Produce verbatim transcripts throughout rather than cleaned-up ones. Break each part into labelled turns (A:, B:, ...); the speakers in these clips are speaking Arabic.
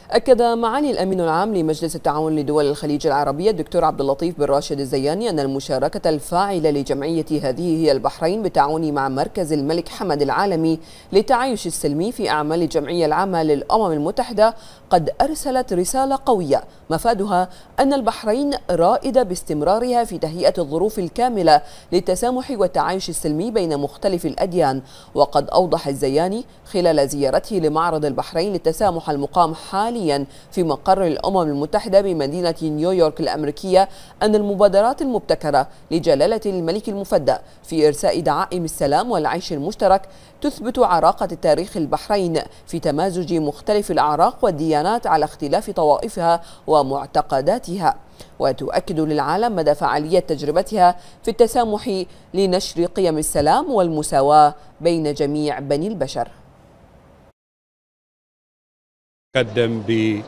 A: أكد معالي الأمين العام لمجلس التعاون لدول الخليج العربية الدكتور عبد اللطيف بن راشد الزياني أن المشاركة الفاعلة لجمعية هذه هي البحرين بالتعاون مع مركز الملك حمد العالمي للتعايش السلمي في أعمال الجمعية العامة للأمم المتحدة قد أرسلت رسالة قوية مفادها أن البحرين رائدة باستمرارها في تهيئة الظروف الكاملة للتسامح والتعايش السلمي بين مختلف الأديان. وقد أوضح الزياني خلال زيارته لمعرض البحرين للتسامح المقام حاليا في مقر الأمم المتحدة بمدينة نيويورك الأمريكية أن المبادرات المبتكرة لجلالة الملك المفدى في إرساء دعائم السلام والعيش المشترك تثبت عراقة التاريخ البحرين في تمازج مختلف الأعراق والديانات على اختلاف طوائفها ومعتقداتها، وتؤكد للعالم مدى فعالية تجربتها في التسامح لنشر قيم السلام والمساواة بين جميع بني البشر.
B: قدم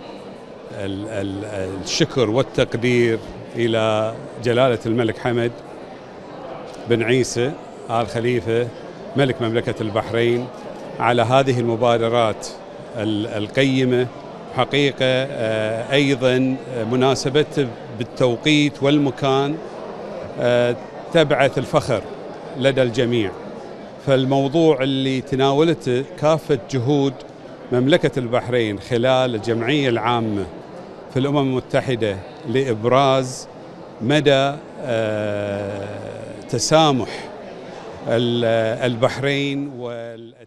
B: بالشكر والتقدير إلى جلالة الملك حمد بن عيسى آل خليفة ملك مملكة البحرين على هذه المبادرات القيمة. حقيقة أيضا مناسبة بالتوقيت والمكان تبعث الفخر لدى الجميع. فالموضوع اللي تناولته كافة جهود مملكة البحرين خلال الجمعية العامة في الأمم المتحدة لإبراز مدى تسامح البحرين وال